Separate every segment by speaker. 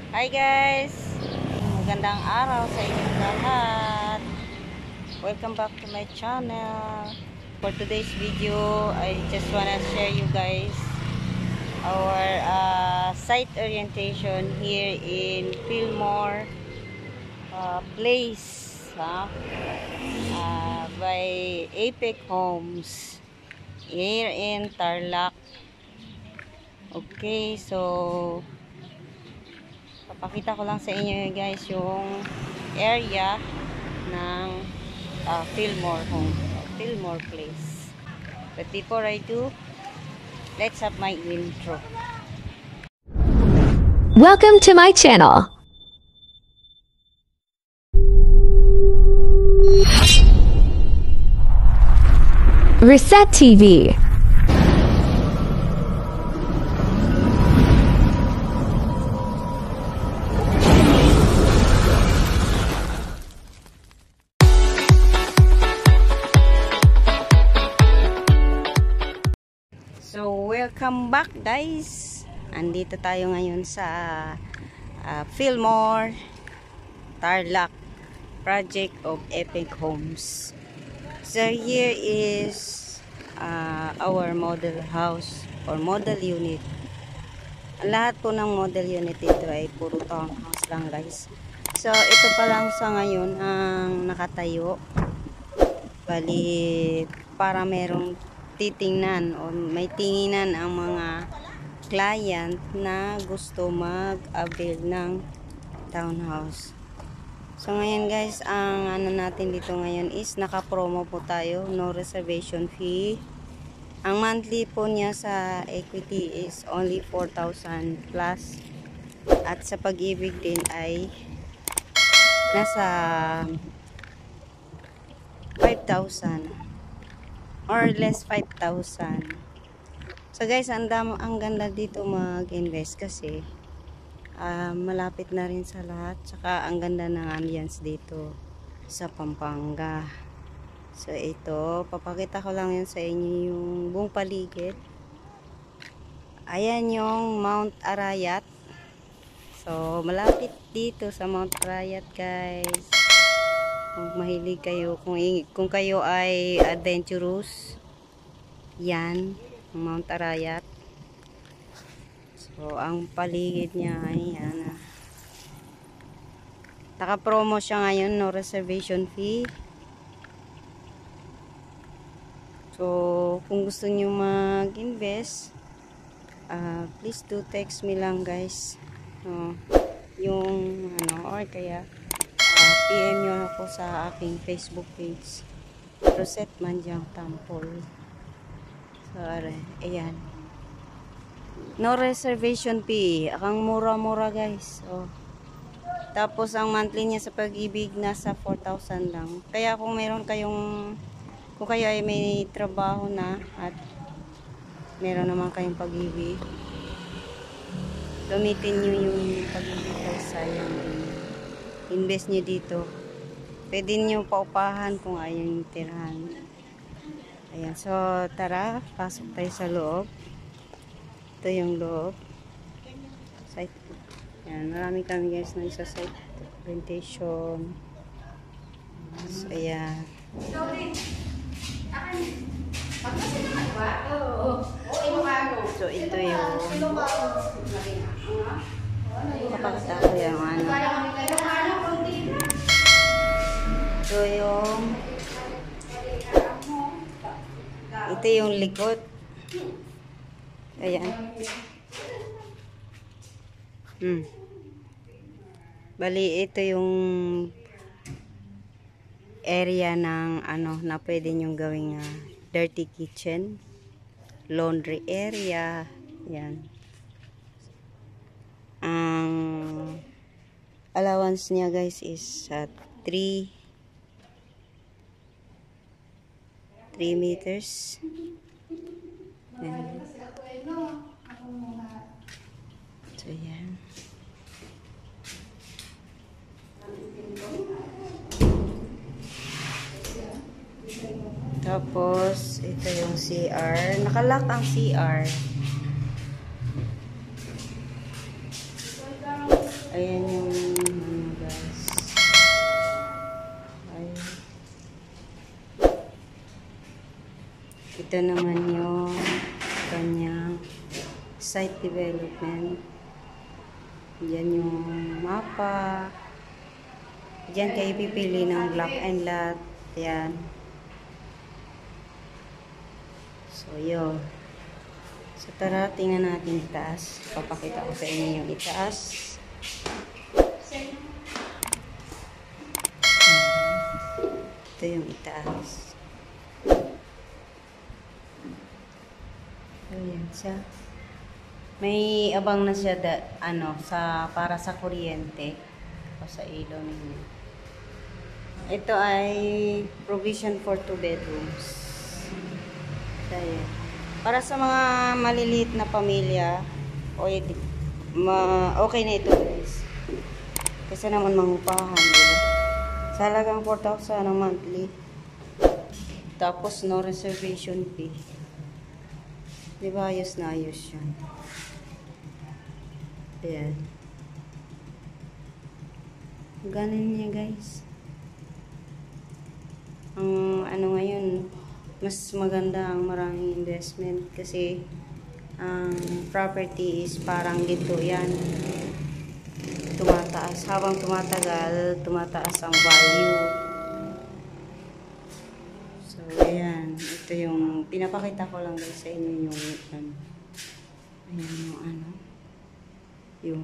Speaker 1: Hi guys! Magandang araw sa inyong lahat. Welcome back to my channel. For today's video, I just wanna share you guys our site orientation here in Fillmore Place by Apex Homes here in Tarlac. Okay, so papakita ko lang sa inyo guys yung area ng Fillmore Home, Fillmore Place. But before I do, let's have my intro.
Speaker 2: Welcome to my channel. Reset TV.
Speaker 1: So, welcome back guys. Andito tayo ngayon sa Fillmore Tarlac project of Apex Homes. So, here is our model house or model unit. Lahat po ng model unit dito ay puro townhouse lang guys. So, ito pa lang sa ngayon ang nakatayo. Bali, para merong titingnan o may tinginan ang mga client na gusto mag-avail ng townhouse. So ngayon guys, ang ano natin dito ngayon is naka-promo po tayo, no reservation fee. Ang monthly po niya sa equity is only 4,000 plus. At sa Pag-ibig din ay nasa 5,000 or less 5,000. So guys, ang ganda dito mag-invest kasi malapit na rin sa lahat. Tsaka ang ganda ng ambience dito sa Pampanga. So ito, papakita ko lang yun sa inyo yung buong paligid. Ayan yung Mount Arayat. So malapit dito sa Mount Arayat guys. Kung mahilig kayo, kung kayo ay adventurous, yan, Mount Arayat. So, ang paligid niya ay yan. Naka-promo siya ngayon, no reservation fee. So, kung gusto niyo mag-invest, please do text me lang guys. Yung ano, or kaya PM nyo ako sa aking Facebook page, Rosette Manjang Tampol. So, ayan. No reservation fee. Akang mura-mura guys. So, tapos ang monthly niya sa Pag-ibig nasa 4,000 lang. Kaya kung meron kayong, kung kayo ay may trabaho na at meron naman kayong Pag-ibig, gamitin nyo yung Pag-ibig guys. Sayang invest nyo dito. Pwede nyo paupahan kung ayaw yung tirahan. Ayan. So, tara. Pasok tayo sa loob. Ito yung loob. Site. Ayan. Marami kami guys na isa site orientation. So, ayan. So, ito yung kapagta ko yung ano. Ito yung likod. Ayan. Bali, ito yung area ng ano na pwede nyong gawing dirty kitchen, laundry area. Ayan. Ang allowance niya guys is 3 meters. Ayan. So, yan. Tapos, ito yung CR. Nakalock ang CR. Ayan yung guys. Ay. Ito naman yung kanyang site development. Yan yung mapa. Diyan kayo pipili ng block and lot. Yan. So, yun. So, tara, tingnan natin itaas. Papakita ko sa inyo yung itaas. Ito yung itaas. Ayan siya. May abang na siya para sa kuryente o sa ilaw ninyo. Ito ay provision for 2 bedrooms. Ayan. Para sa mga maliliit na pamilya, okay na ito guys. Kasi naman mangupahan, diba? Sa halagang 4,000 ang monthly. Tapos no reservation fee. Diba ayos na ayos yun. Ayan. Ganun niya guys. Ang ngayon, mas maganda ang maraming investment kasi ang property is parang ginto yan. Tumataas. Habang tumatagal, tumataas ang value. So, ayan. Ito yung pinapakita ko lang guys sa inyo yung ayan yung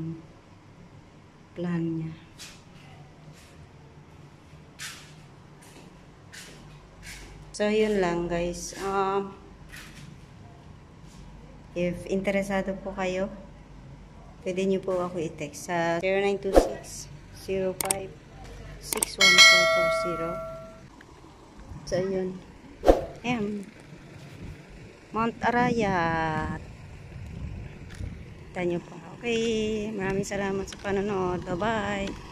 Speaker 1: plan niya. So, yun lang guys. If interesado po kayo, pwede nyo po ako i-text sa 0926-05-61440. So, yun. Ayan. Mount Arayat. Kita nyo pa. Okay. Maraming salamat sa panonood. Bye-bye.